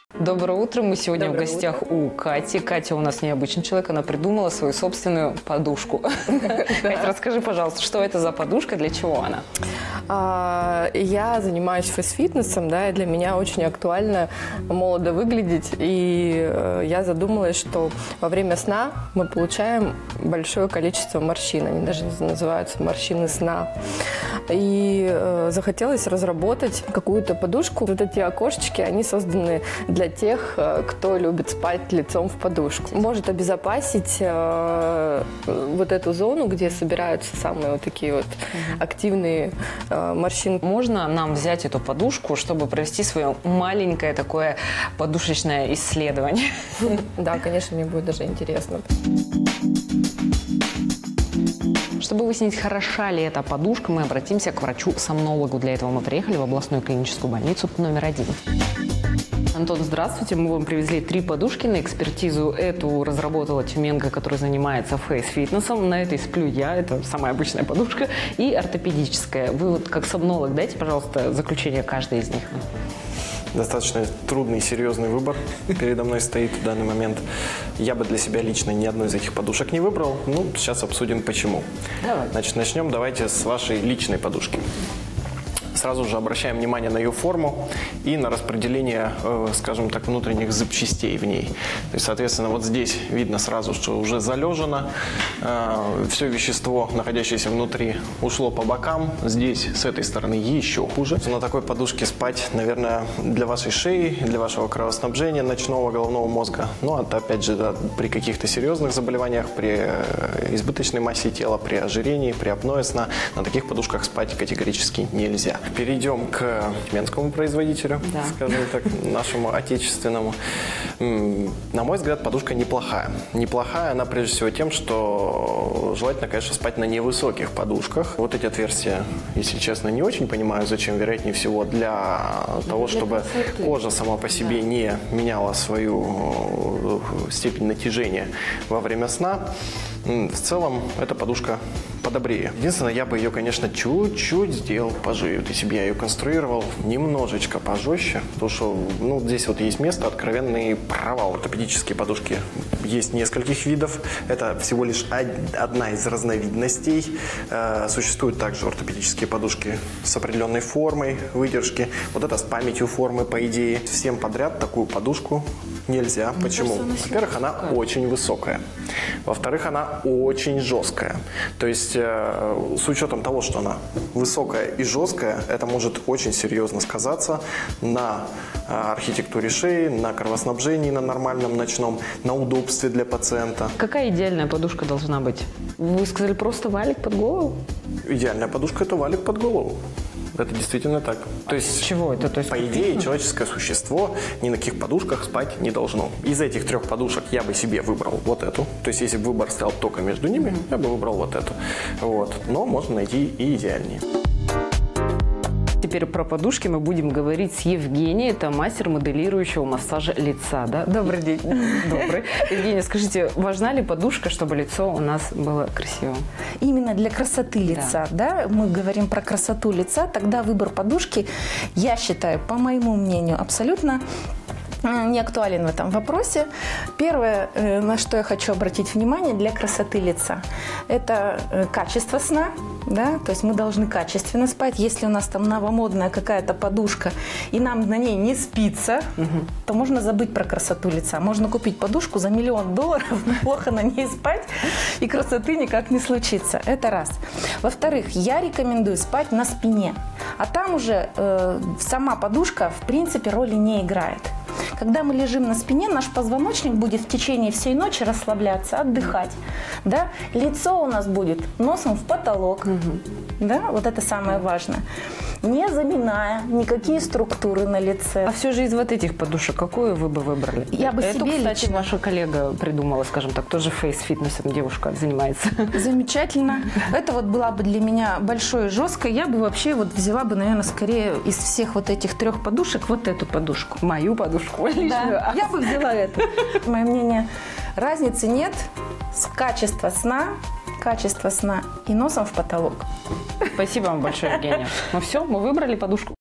Доброе утро. Мы сегодня в гостях у Кати. Катя у нас необычный человек. Она придумала свою собственную подушку. Катя, расскажи, пожалуйста, что это за подушка, для чего она? Я занимаюсь фейс-фитнесом, да, и для меня очень актуально молодо выглядеть. И я задумалась, что во время сна мы получаем большое количество морщин. Они даже называются морщины сна. И захотелось разработать какую-то подушку. Вот эти окошечки, они созданы для тех, кто любит спать лицом в подушку. Может обезопасить вот эту зону, где собираются самые вот такие вот активные морщины. Можно нам взять эту подушку, чтобы провести свое маленькое такое подушечное исследование? Да, конечно, мне будет даже интересно. Чтобы выяснить, хороша ли эта подушка, мы обратимся к врачу-сомнологу. Для этого мы приехали в областную клиническую больницу номер 1. Антон, здравствуйте. Мы вам привезли 3 подушки на экспертизу. Эту разработала тюменка, которая занимается фейс-фитнесом. На этой сплю я, это самая обычная подушка. И ортопедическая. Вы вот как сомнолог дайте, пожалуйста, заключение каждой из них. Достаточно трудный и серьезный выбор передо мной стоит в данный момент. Я бы для себя лично ни одной из этих подушек не выбрал. Ну, сейчас обсудим почему. Давай. Значит, начнем давайте с вашей личной подушки. Сразу же обращаем внимание на ее форму и на распределение, скажем так, внутренних запчастей в ней. То есть, соответственно, вот здесь видно сразу, что уже залежено. Все вещество, находящееся внутри, ушло по бокам. Здесь, с этой стороны, еще хуже. На такой подушке спать, наверное, для вашей шеи, для вашего кровоснабжения ночного головного мозга. Ну, опять же, да, при каких-то серьезных заболеваниях, при избыточной массе тела, при ожирении, при апное сна, на таких подушках спать категорически нельзя. Перейдем к тюменскому производителю, да, скажем так, нашему отечественному. На мой взгляд, подушка неплохая. Неплохая она прежде всего тем, что желательно, конечно, спать на невысоких подушках. Вот эти отверстия, если честно, не очень понимаю, зачем, вероятнее всего, для того, чтобы кожа сама по себе не меняла свою степень натяжения во время сна. В целом, эта подушка подобрее. Единственное, я бы ее, конечно, чуть-чуть сделал пожиже. Если бы я ее конструировал немножечко пожестче, потому что, ну, здесь вот есть место, откровенный провал. Ортопедические подушки есть нескольких видов. Это всего лишь одна из разновидностей. Существуют также ортопедические подушки с определенной формой выдержки. Вот это с памятью формы, по идее. Всем подряд такую подушку нельзя. Почему? Во-первых, она очень высокая. Во-вторых, она очень жесткая. То есть, с учетом того, что она высокая и жесткая, это может очень серьезно сказаться на архитектуре шеи, на кровоснабжении, на нормальном ночном, на удобстве для пациента. Какая идеальная подушка должна быть? Вы сказали, просто валик под голову? Идеальная подушка – это валик под голову. Это действительно так. То есть, чего это? То есть, по идее, человеческое существо ни на каких подушках спать не должно. Из этих 3 подушек я бы себе выбрал вот эту. То есть, если бы выбор стоял только между ними, я бы выбрал вот эту. Вот. Но можно найти и идеальнее. Теперь про подушки мы будем говорить с Евгенией. Это мастер моделирующего массажа лица, да? Добрый день. Добрый. Евгения, скажите, важна ли подушка, чтобы лицо у нас было красивым? Именно для красоты лица, да? Мы говорим про красоту лица, тогда выбор подушки, я считаю, по моему мнению, абсолютно не актуален в этом вопросе. Первое, на что я хочу обратить внимание для красоты лица, это качество сна. Да? То есть мы должны качественно спать. Если у нас там новомодная какая-то подушка, и нам на ней не спится, то можно забыть про красоту лица. Можно купить подушку за $1 000 000, но плохо на ней спать, и красоты никак не случится. Это раз. Во-вторых, я рекомендую спать на спине. А там уже сама подушка, в принципе, роли не играет. Когда мы лежим на спине, наш позвоночник будет в течение всей ночи расслабляться, отдыхать. Да? Лицо у нас будет носом в потолок. Да? Вот это самое важное. Не заминая никакие структуры на лице. А все же из вот этих подушек какую вы бы выбрали? Я бы Эту, себе кстати, лично... ваша коллега придумала, скажем так, тоже фейс-фитнесом девушка занимается. Замечательно. Это вот была бы для меня большой и жесткой. Я бы вообще вот взяла бы, наверное, скорее из всех вот этих 3 подушек вот эту подушку. Мою подушку личную. Да, я бы взяла эту. Мое мнение, разницы нет. Качество сна и носом в потолок. Спасибо вам большое, Евгения. Ну все, мы выбрали подушку.